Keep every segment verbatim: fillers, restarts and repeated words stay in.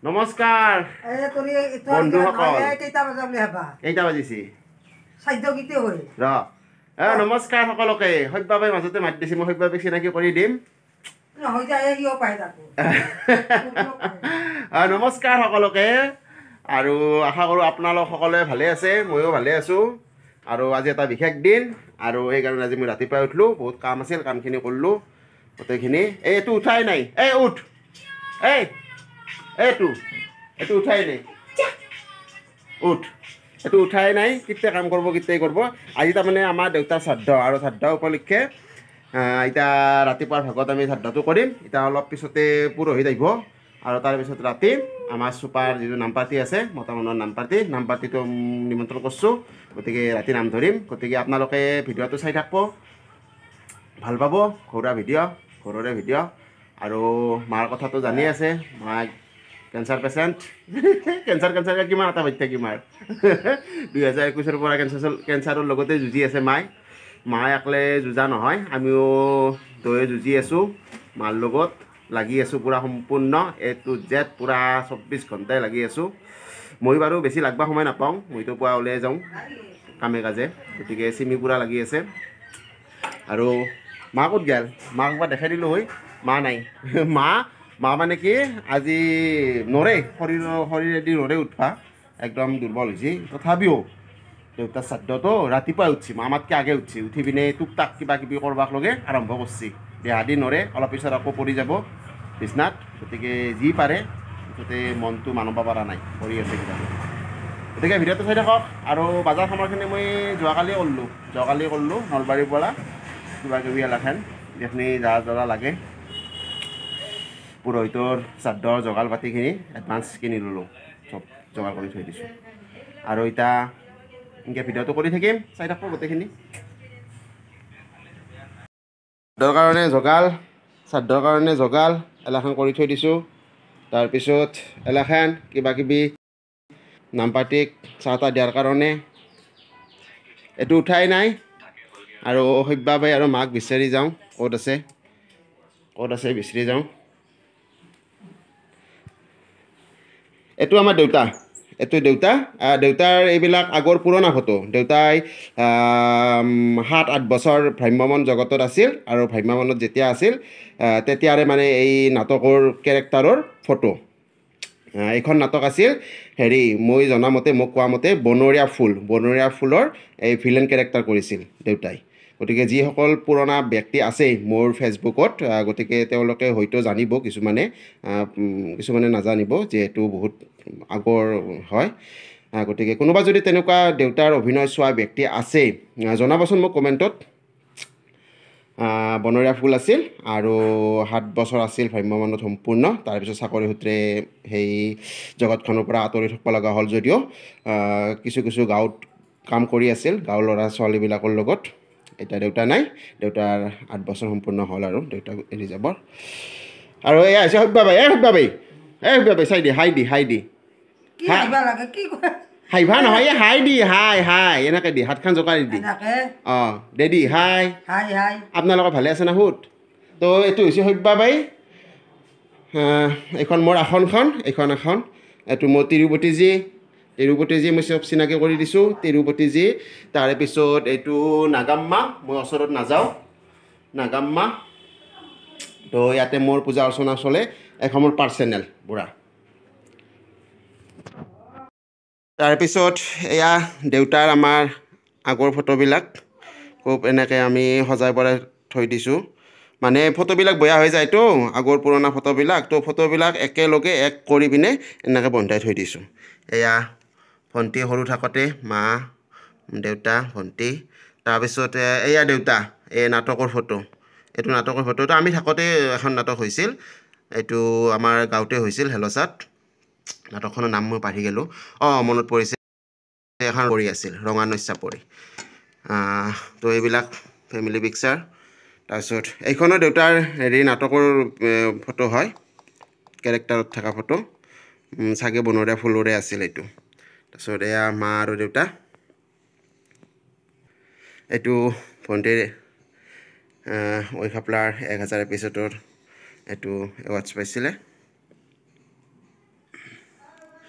নমস্কাৰ বন্ধুসকল কেইটা বাজিছি ৰ এ নমস্কাৰ সকলোকে সব্যাবাই মাজতে মাতি দিছি মই সব্যাবাই চিনাকি কৰি দিম নমস্কাৰ সকলোকে আৰু আশা কৰোঁ আপোনালোক সকলোৱে ভালে আছে ময়ো ভালে আছোঁ আৰু আজি এটা বিশেষ দিন আৰু সেইকাৰণে আজি মই ৰাতিপুৱাই উঠিলোঁ বহুত কাম আছিল কামখিনি কৰিলোঁ গোটেইখিনি এইটো উঠাই নাই এই উঠ এই এইটো এইটো উঠাই নাই উঠ এইটো উঠাই নাই কেতিয়া কাম কৰিব কেতিয়াই কৰিব আজি তাৰমানে আমাৰ দেউতাৰ শ্ৰাদ্ধ আৰু শ্ৰাদ্ধ উপলক্ষে এতিয়া ৰাতিপুৱাৰ ভাগত আমি শ্ৰাদ্ধটো কৰিম এতিয়া অলপ পিছতে পুৰোহিত আহিব আৰু তাৰপিছত ৰাতি আমাৰ চুপাৰ যিটো নাম পাৰ্টি আছে মতা মানুহৰ নাম পাৰ্টি নাম পাৰ্টিটো নিমন্ত্ৰণ কৰিছোঁ গতিকে ৰাতি নাম ধৰিম গতিকে আপোনালোকে ভিডিঅ'টো চাই থাকিব ভাল পাব ঘৰুৱা ভিডিঅ' ঘৰৰে ভিডিঅ' আৰু মাৰ কথাটো জানি আছে মাক কেঞ্চাৰ পেচেণ্ট কেঞ্চাৰ কেঞ্চাৰ কিমান এটা বাচ্চা কিমান দুই হাজাৰ একৈছৰ পৰা কেঞ্চাৰ কেঞ্চাৰৰ লগতে যুঁজি আছে মায়ে মায়ে অকলে যুঁজা নহয় আমিও দুয়ে যুঁজি আছোঁ মাৰ লগত লাগি আছোঁ পূৰা সম্পূৰ্ণ এ টু জেড পূৰা চৌব্বিছ ঘণ্টাই লাগি আছোঁ মই বাৰু বেছি লাগব সময় নাপাওঁ মইতো পুৱা ওলাই যাওঁ কামে কাজে গতিকে চিমি পূৰা লাগি আছে আৰু মা ক'ত গ'ল মাক একবাৰ দেখাই দিলোঁ হয় মা নাই মা মা মানে কি আজি নৰে শৰীৰৰ শৰীৰেদি নৰে উঠবা একদম দুৰ্বল হৈছে তথাপিও দেউতাৰ শ্ৰাদ্ধটো ৰাতিপুৱাই উঠছি মা আমাতকৈ আগে উঠছি উঠি পিনে টুক টাক কিবা কিবি কৰবাক লগে আৰম্ভ কৰিছে দেহা দি নৰে অলপ পিছত আকৌ পৰি যাব বিছনাত গতিকে যি পাৰে মুঠতে মনটো মানব পৰা নাই কৰি আছে কিবা গতিকে ভিডিঅ'টো চাই থাকক আৰু বজাৰ সামগ্ৰীখিনি মই যোৱাকালি কৰিলোঁ যোৱাকালি কৰিলোঁ নলবাৰীৰ পৰা কিবা কিবি এলাখান যিখিনি যা জৰা লাগে পুৰোহিতৰ শ্ৰাদ্ধৰ যোগাৰ পাতিখিনি এডভান্স কিনি ল'লোঁ চব যোগাৰ কৰি থৈ দিছোঁ আৰু এতিয়া এনেকৈ ভিডিঅ'টো কৰি থাকিম চাই থাকোঁ গোটেইখিনি শ্ৰাদ্ধৰ কাৰণে যোগাৰ শ্ৰাদ্ধৰ কাৰণে যোগাৰ এলাখান কৰি থৈ দিছোঁ তাৰপিছত এলাখান কিবা কিবি নাম পাৰ্টিক চাহ তাহ দিয়াৰ কাৰণে এইটো উঠাই নাই আৰু সব্যাবাই আৰু মাক বিচাৰি যাওঁ ক'ত আছে ক'ত আছে বিচাৰি যাওঁ এইটো আমাৰ দেউতা এইটো দেউতা দেউতাৰ এইবিলাক আগৰ পুৰণা ফটো দেউতাই সাত আঠ বছৰ ভ্ৰাম্যমাণ জগতত আছিল আৰু ভ্ৰাম্যমাণত যেতিয়া আছিল তেতিয়াৰে মানে এই নাটকৰ কেৰেক্টাৰৰ ফটো এইখন নাটক আছিল হেৰি মই জনামতে মোক কোৱা মতে বনৰীয়া ফুল বনৰীয়া ফুলৰ এই ভিলেন কেৰেক্টাৰ কৰিছিল দেউতাই গতিকে যিসকল পুৰণা ব্যক্তি আছে মোৰ ফেচবুকত গতিকে তেওঁলোকে হয়তো জানিব কিছুমানে কিছুমানে নাজানিব যিহেতু বহুত আগৰ হয় গতিকে কোনোবা যদি তেনেকুৱা দেউতাৰ অভিনয় চোৱা ব্যক্তি আছে জনাবচোন মোক কমেণ্টত বনৰীয়া ফুল আছিল আৰু সাত বছৰ আছিল ভ্ৰাম্যমাণত সম্পূৰ্ণ তাৰপিছত চাকৰি সূত্ৰে সেই জগতখনৰ পৰা আঁতৰি থাকিব লগা হ'ল যদিও কিছু কিছু গাঁৱত কাম কৰি আছিল গাঁৱৰ ল'ৰা ছোৱালীবিলাকৰ লগত এতিয়া দেউতা নাই দেউতাৰ আঠ বছৰ সম্পূৰ্ণ হ'ল আৰু দেউতা এৰি যাব আৰু এয়া হৈছে সব্যাবাই এই সব্যাবাই এই সব্যাবাই চাই দি হাই দি হাই দি হাইভা নহয় এই হাই দি হাই হাই এনেকৈ দি হাতখন জোকাৰি দি অঁ দে দি হাই আপোনালোকৰ ভালে আছে না সুত তো এইটো হৈছে সব্যাবাই এইখন মোৰ আসনখন এইখন এখন এইটো মোৰ তিৰুপতিজী তিৰুপতিজী মই চব চিনাকি কৰি দিছোঁ তিৰুপতিজী তাৰপিছত এইটো নাগাম্মা মই ওচৰত নাযাওঁ নাগাম্মা তো ইয়াতে মোৰ পূজা অৰ্চনা চলে এখন মোৰ পাৰ্চনেল বুঢ়া তাৰপিছত এয়া দেউতাৰ আমাৰ আগৰ ফটোবিলাক খুব এনেকৈ আমি সজাই পৰাই থৈ দিছোঁ মানে ফটোবিলাক বেয়া হৈ যায়তো আগৰ পুৰণা ফটোবিলাক তো ফটোবিলাক একেলগে এক কৰি পিনে এনেকৈ বন্ধাই থৈ দিছোঁ এয়া ভণ্টি সৰু থাকোঁতে মা দেউতা ভণ্টি তাৰপিছত এয়া দেউতা এই নাটকৰ ফটো এইটো নাটকৰ ফটোটো আমি থাকোঁতে এখন নাটক হৈছিল এইটো আমাৰ গাঁৱতে হৈছিল হেলচাত নাটকখনৰ নাম মই পাহৰি গ'লোঁ অঁ মনত পৰিছে এখন পৰি আছিল ৰঙানৈচা পৰি তো এইবিলাক ফেমিলি পিকচাৰ তাৰপিছত এইখনো দেউতাৰ হেৰি নাটকৰ ফটো হয় কেৰেক্টাৰত থকা ফটো চাগে বনৰীয়া ফুলৰে আছিল এইটো তাৰপিছত এয়া মা আৰু দেউতা এইটো ভণ্টিৰ ঐ খাপলাৰ এক হাজাৰ এপিছ'ডৰ এইটো এৱাৰ্ডছ পাইছিলে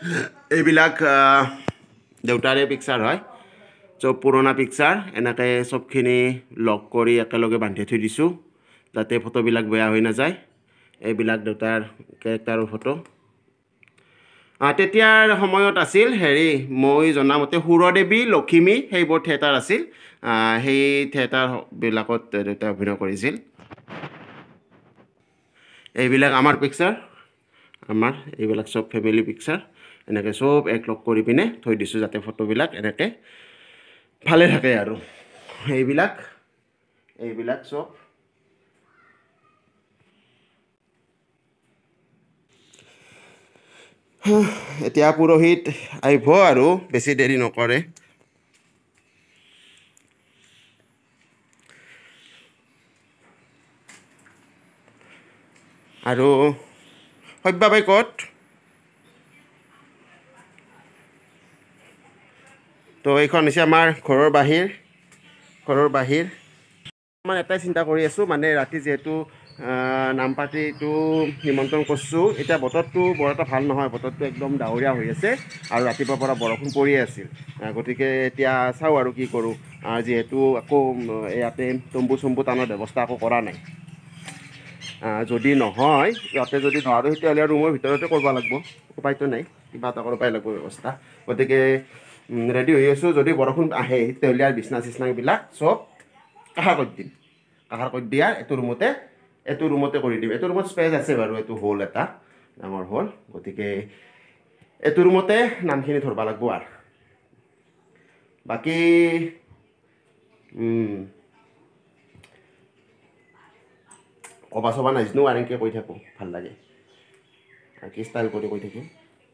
এইবিলাক দেউতাৰে পিকচাৰ হয় চব পুৰণা পিকচাৰ এনেকৈ চবখিনি লগ কৰি একেলগে বান্ধি থৈ দিছোঁ যাতে ফটোবিলাক বেয়া হৈ নাযায় এইবিলাক দেউতাৰ কেৰেক্টাৰৰ ফটো তেতিয়াৰ সময়ত আছিল হেৰি মই জনামতে সুৰদেৱী লখিমী সেইবোৰ থিয়েটাৰ আছিল সেই থিয়েটাৰবিলাকত দেউতাই অভিনয় কৰিছিল এইবিলাক আমাৰ পিকচাৰ আমাৰ এইবিলাক চব ফেমিলি পিকচাৰ এনেকৈ চব এক লগ কৰি পিনে থৈ দিছোঁ যাতে ফটোবিলাক এনেকৈ ভালে থাকে আৰু এইবিলাক এইবিলাক চব এতিয়া পুৰোহিত আহিব আৰু বেছি দেৰি নকৰে আৰু সব্যাবাই ক'ত তো এইখন হৈছে আমাৰ ঘৰৰ বাহিৰ ঘৰৰ বাহিৰ মই এটাই চিন্তা কৰি আছোঁ মানে ৰাতি যিহেতু নাম পাৰ্টিটো নিমন্ত্ৰণ কৰিছোঁ এতিয়া বতৰটো বৰ এটা ভাল নহয় বতৰটো একদম ডাৱৰীয়া হৈ আছে আৰু ৰাতিপুৱাৰ পৰা বৰষুণ পৰিয়ে আছিল গতিকে এতিয়া চাওঁ আৰু কি কৰোঁ যিহেতু আকৌ ইয়াতে তম্বু চম্বু টানৰ ব্যৱস্থা আকৌ কৰা নাই যদি নহয় ইয়াতে যদি নোৱাৰোঁ তেতিয়াহ'লে ৰুমৰ ভিতৰতে কৰিব লাগিব উপায়তো নাই কিবা এটা কৰিবই লাগিব ব্যৱস্থা গতিকে ৰেডি হৈ আছোঁ যদি বৰষুণ আহে তেতিয়াহ'লে আৰু বিচনা চিচনাবিলাক চব কাষাৰ কৰি দিম কাষাৰ কৰি দিয়া এইটো ৰুমতে এইটো ৰুমতে কৰি দিম এইটো ৰুমত স্পেচ আছে বাৰু এইটো হ'ল এটা ডাঙৰ হ'ল গতিকে এইটো ৰুমতে নামখিনি ধৰিব লাগিব আৰু বাকী কবা চবা নাজানো আৰু এনেকৈ কৈ থাকোঁ ভাল লাগে আৰু কি ষ্টাইল কৰি কৈ থাকিম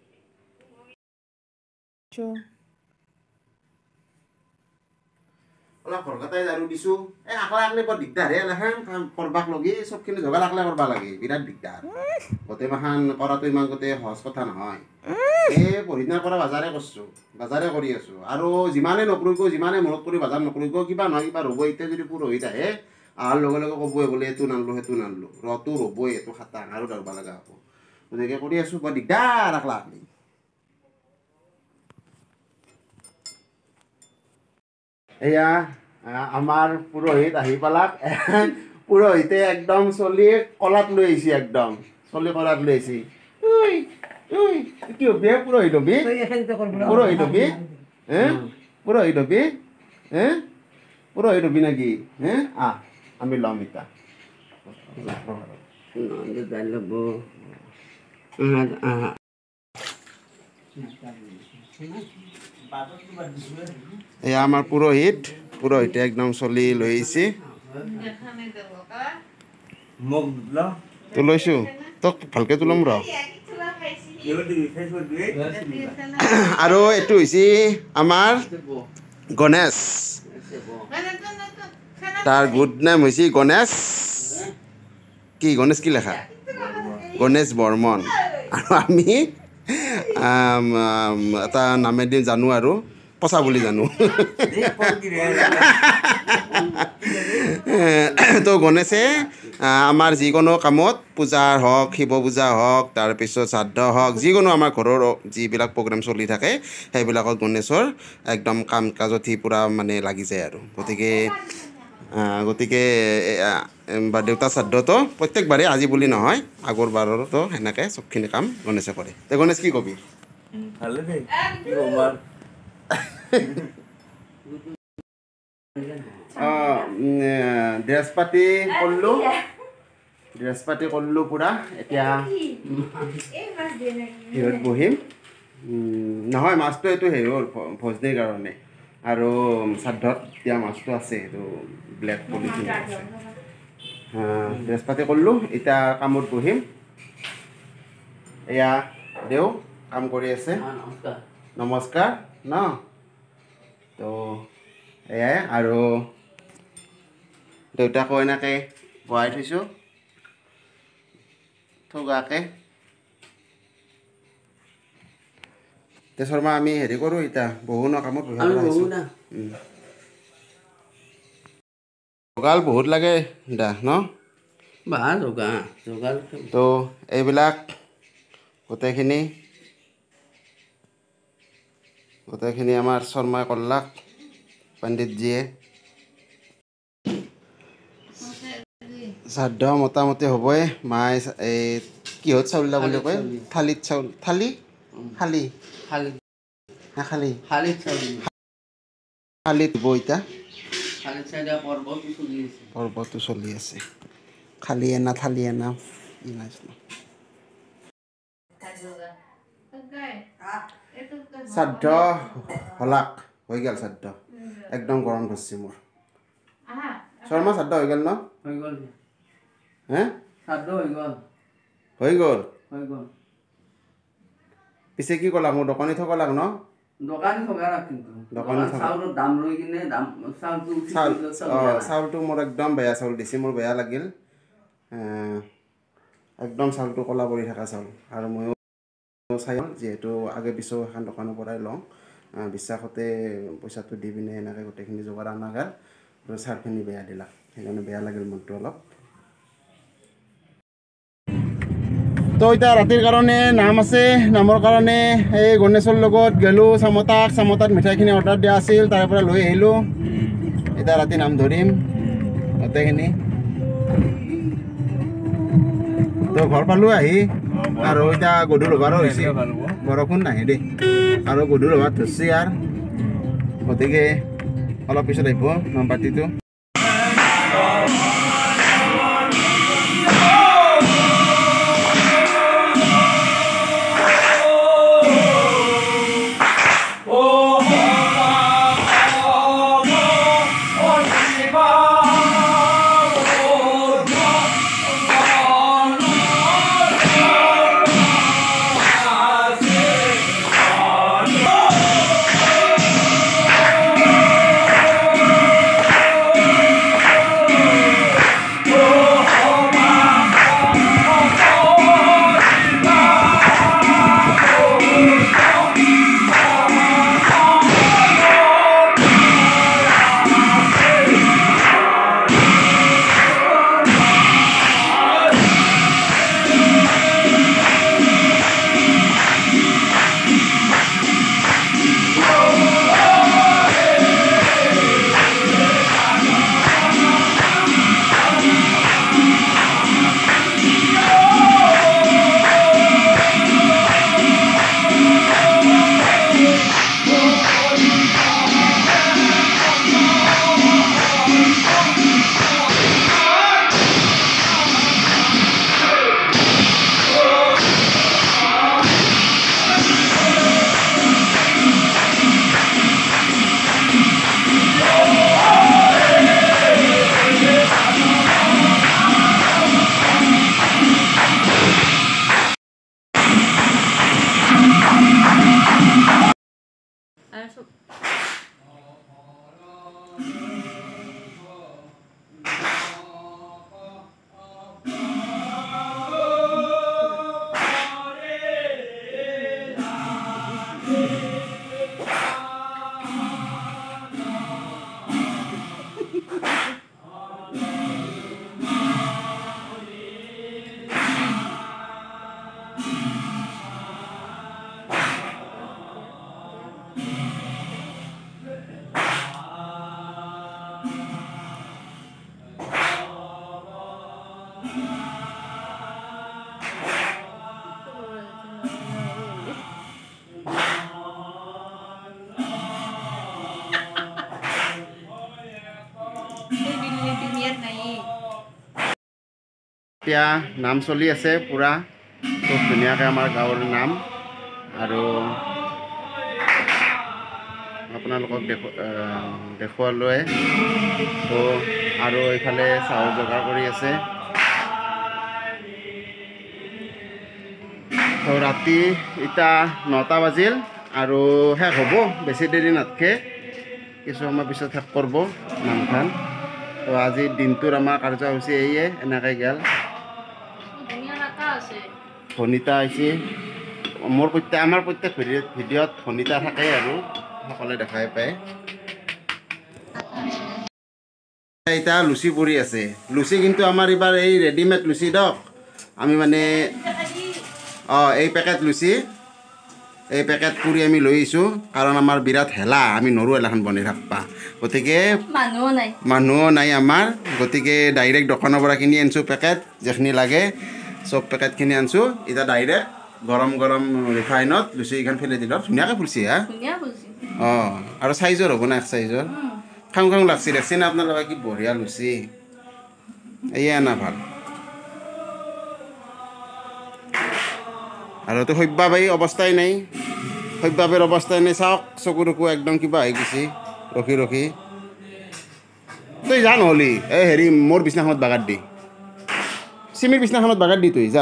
অলপ ঘৰকটাই ঝাৰু দিছোঁ এই আকলা আকলি বৰ দিগদাৰ হে এলাখান কাম কৰবাক লগি চবখিনি যোগাৰ আকলাই কৰিব লাগে বিৰাট দিগদাৰ গোটেই মাখান কৰাটো ইমান গোটেই সহজ কথা নহয় এই পৰহিদিনাৰ পৰা বজাৰে কৰিছোঁ বজাৰে কৰি আছোঁ আৰু যিমানে নকৰিব যিমানে মনত কৰি বজাৰ নকৰিব কিবা নহয় কিবা ৰ'ব এতিয়া যদি পুৰোহিত আহে অহাৰ লগে লগে ক'বই বোলে এইটো নানলোঁ সেইটো নানলোঁ ৰটো ৰ'বই এইটো খাটাং আৰু দৌৰিব লগা হ'ব গতিকে কৰি আছোঁ বৰ দিগদাৰ আকলা আকলি এয়া আমাৰ পুৰোহিত আহি পালাক পুৰোহিতে একদম চলি কলাত লৈ আহিছে একদম চলি কলাত লৈ আহিছে কি হবি পুৰোহিত হবি পুৰোহিত হবি হে পুৰোহিত হবি হে পুৰোহিত হবি নেকি হে আহ আমি ল'ম এতিয়া এয়া আমাৰ পুৰোহিত পুৰোহিতে একদম চলি লৈ আহিছে তো লৈছোঁ তোক ভালকৈ তোলাম ৰ আৰু এইটো হৈছে আমাৰ গণেশ তাৰ গুড নেম হৈছে গণেশ কি গণেশ কি লেখা গণেশ বৰ্মন আৰু আমি এটা নামেদি জানো আৰু পচা বুলি জানো তো গণেশে আমাৰ যিকোনো কামত পূজাৰ হওক শিৱ পূজা হওক তাৰপিছত শ্ৰাদ্ধ হওক যিকোনো আমাৰ ঘৰৰ যিবিলাক প্ৰগ্ৰেম চলি থাকে সেইবিলাকত গণেশৰ একদম কাম কাজত সি পূৰা মানে লাগি যায় আৰু গতিকে গতিকে দেউতাৰ শ্ৰাদ্ধটো প্ৰত্যেকবাৰেই আজি বুলি নহয় আগৰ বাৰতো সেনেকৈ চবখিনি কাম গণেশে কৰে তে গণেশ কি কবি ড্ৰেছ পাতি কৰিলোঁ ড্ৰেছ পাতি কৰিলোঁ পূৰা এতিয়া হিৰত বহিম নহয় মাছটো এইটো হেৰিৰ ভজনীৰ কাৰণে আৰু শ্ৰাদ্ধত দিয়া মাছটো আছে এইটো ব্লেক পলিথিন আছে ড্ৰেছ পাতি কৰিলোঁ এতিয়া কামত বহিম এয়া দেও কাম কৰি আছে নমস্কাৰ ন তো এয়াই আৰু দেউতাকো এনেকৈ বহাই থৈছোঁ থগাকৈ তে শৰ্মা আমি হেৰি কৰোঁ এতিয়া বহু ন কামত যোগাল বহুত লাগে দা ন তো এইবিলাক গোটেইখিনি গোটেইখিনি আমাৰ শৰ্মাই কৰলাক পণ্ডিতজীয়ে শ্ৰাদ্ধ মোটামুটি হ'বই মায়ে এই কিহত চাউল বুলি কয় থালিত চাউল থালি খালি খালি খালি খালি চাউল খালিত দিব এতিয়া খালি চাইডে পৰ্বটো চলি আছে পৰ্বটো চলি আছে খালি এনা থালি এনা ই নাই শ্ৰাদ্ধ হলাক হৈ গ'ল শ্ৰাদ্ধ একদম গৰম ধৰিছে মোৰ শৰ্মা শ্ৰাদ্ধ হৈ গ'ল ন হৈ গ'ল হে শ্ৰাদ্ধ হৈ গ'ল হৈ গ'ল হৈ গ'ল পিছে কি ক'লাক মোৰ দোকানী থকলাক ন দোকানী থকা কিন্তু দোকানী চাউলৰ দাম লৈ কিনে দাম চাউলটো চাউল অঁ চাউলটো মোৰ একদম বেয়া চাউল দিছে মোৰ বেয়া লাগিল একদম চাউলটো ক'লা পৰি থকা চাউল আৰু ময়ো চাই যিহেতু আগে পিছৰ এখন দোকানৰ পৰাই লওঁ বিশ্বাসতে পইচাটো দি পিনে এনেকৈ গোটেইখিনি যোগাৰ অনা গ'ল আৰু চাউলখিনি বেয়া দিলাক সেইকাৰণে বেয়া লাগিল মনটো অলপ তো এতিয়া ৰাতিৰ কাৰণে নাম আছে নামৰ কাৰণে এই গণেশৰ লগত গ'লোঁ চামতাক চামতাত মিঠাইখিনি অৰ্ডাৰ দিয়া আছিল তাৰ পৰা লৈ আহিলোঁ এতিয়া ৰাতি নাম ধৰিম গোটেইখিনি তো ঘৰ পালোঁ আহি আৰু এতিয়া গধূৰ হ'বাৰো হৈছে বৰষুণ নাহে দেই আৰু গধূৰ হ'বাত ধৰিছে আৰু গতিকে অলপ পিছত আহিব নাম পাৰ্টিটো এতিয়া নাম চলি আছে পুৰা খুব ধুনীয়াকৈ আমাৰ গাঁৱৰ নাম আৰু আপোনালোকক দেখু দেখুৱালৈ তো আৰু এইফালে চাউল যোগাৰ কৰি আছে তো ৰাতি এতিয়া নটা বাজিল আৰু শেষ হ'ব বেছি দেৰি নাথাকে কিছু সময় পিছত শেষ কৰিব নামখান তো আজিৰ দিনটোৰ আমাৰ কাৰ্যসূচী এয়ে এনেকৈ গ'ল ভনিতা আহিছে মোৰ প্ৰত্যেক আমাৰ প্ৰত্যেক ভিডিঅ'ত ভনিতা থাকে আৰু সকলোৱে দেখাই পায় এতিয়া লুচি পৰি আছে লুচি কিন্তু আমাৰ এইবাৰ এই ৰেডিমেড লুচি দক আমি মানে অঁ এই পেকেট লুচি এই পেকেট কৰি আমি লৈ আহিছোঁ কাৰণ আমাৰ বিৰাট হেলা আমি নৰো এলাখন বনাই থাকবা গতিকে মানুহো নাই মানুহো নাই আমাৰ গতিকে ডাইৰেক্ট দোকানৰ পৰা কিনি আনিছোঁ পেকেট যিখিনি লাগে চব পেকেটখিনি আনিছোঁ এতিয়া ডাইৰেক্ট গৰম গৰম ৰিফাইনত লুচি এইখন ফেলাই দিলোঁ ধুনীয়াকৈ ফুলছি হা ধুনীয়া বলছি অঁ আৰু চাইজৰ হ'ব না এক চাইজৰ খাওঁ খাওঁ লাগছি দেখছি না আপোনালোকে কি বঢ়িয়া লুচি এয়ে আনা ভাল আৰু তো সব্যাবাই অৱস্থাই নাই সব্যাবেৰ অৱস্থাই নাই চাওক চকু টকু একদম কিবা হৈ গৈছে ৰখি ৰখি তই যা নহ'লি এই হেৰি মোৰ বিচনাখনত বাগাত দি চিমিৰ বিচনাখনত বাগাত দি তই যা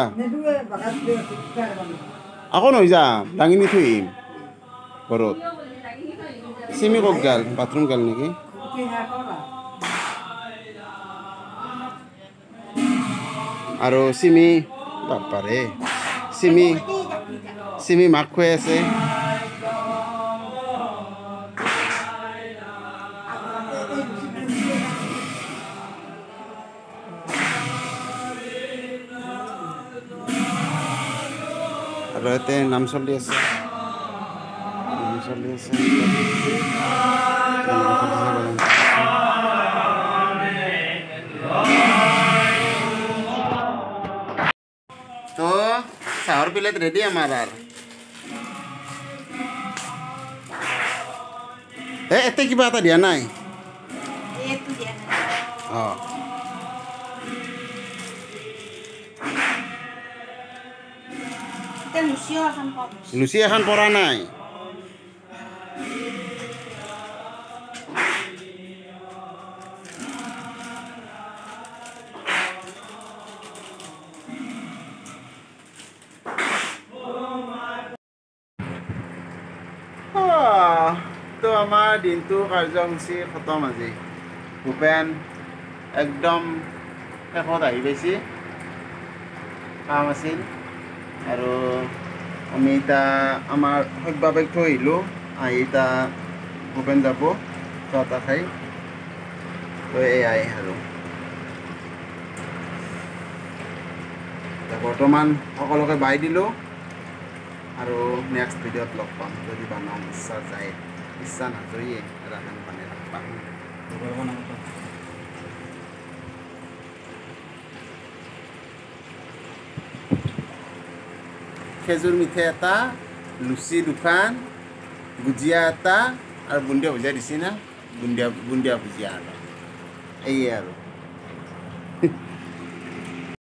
আকৌ নহয় যা দাঙি নি থৈ আহিম ঘৰত চিমি ক'ত গাল বাথৰুম গাল নেকি আৰু চিমি বাপাৰে চিমি চিমি মাক খুৱাই আছে আৰু ইয়াতে নাম চলি আছে নাম চলি আছে তো চাহৰ প্লেট ৰেডি আমাৰ আৰু এই এতে কিবা এটা দিয়া নাই অঁ লুচি এখন পৰা নাই তো আমাৰ দিনটো কাৰ্যসূচী খতম আজি ভূপেন একদম শেষত আহি পাইছে কাম আছিল আৰু আমি এতিয়া আমাৰ সব্যাবাইক থৈ আহিলোঁ আহি এতিয়া ভূপেন যাব চাহ তাহ খাই তো এয়াই আৰু বৰ্তমান সকলোকে বাই দিলোঁ আৰু নেক্সট ভিডিঅ'ত লগ পাম যদি বনাওঁ ইচ্ছা যায় ইচ্ছা নাযায়ে ৰাখেন বনাই ৰাখবা খেজুৰ মিঠাই এটা লুচি দুখান ভুজিয়া এটা আৰু বুন্দিয়া ভুজিয়া দিছি না বুন্দিয়া বুন্দিয়া ভুজিয়া আৰু এয়ে আৰু